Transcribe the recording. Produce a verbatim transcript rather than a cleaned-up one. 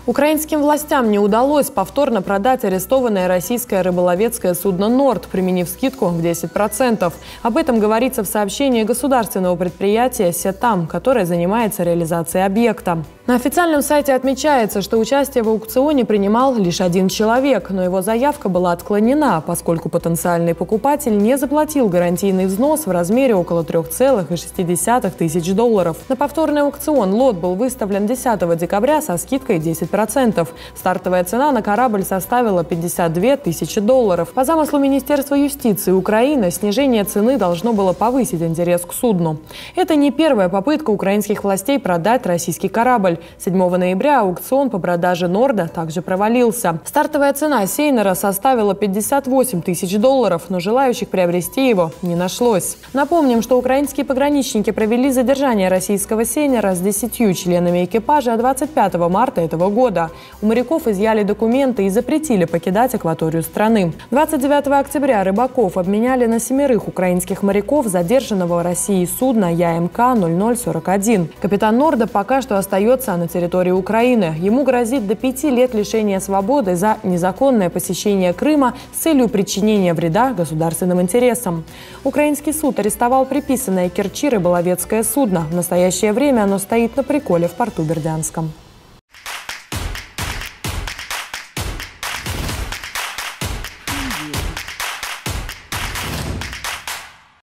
Украинским властям не удалось повторно продать арестованное российское рыболовецкое судно «Норд», применив скидку в десять процентов. Об этом говорится в сообщении государственного предприятия «Сетам», которое занимается реализацией объекта. На официальном сайте отмечается, что участие в аукционе принимал лишь один человек, но его заявка была отклонена, поскольку потенциальный покупатель не заплатил гарантийный взнос в размере около трёх целых шести десятых тысяч долларов. На повторный аукцион лот был выставлен десятого декабря со скидкой десять процентов. Стартовая цена на корабль составила пятьдесят две тысячи долларов. По замыслу Министерства юстиции Украины, снижение цены должно было повысить интерес к судну. Это не первая попытка украинских властей продать российский корабль. седьмого ноября аукцион по продаже «Норда» также провалился. Стартовая цена сейнера составила пятьдесят восемь тысяч долларов, но желающих приобрести его не нашлось. Напомним, что украинские пограничники провели задержание российского сейнера с десятью членами экипажа двадцать пятого марта этого года. У моряков изъяли документы и запретили покидать акваторию страны. двадцать девятого октября рыбаков обменяли на семерых украинских моряков задержанного в России судна ЯМК ноль ноль сорок один. Капитан «Норда» пока что остается на территории Украины. Ему грозит до пяти лет лишения свободы за незаконное посещение Крыма с целью причинения вреда государственным интересам. Украинский суд арестовал приписанное Керчи рыболовецкое судно. В настоящее время оно стоит на приколе в порту Бердянском.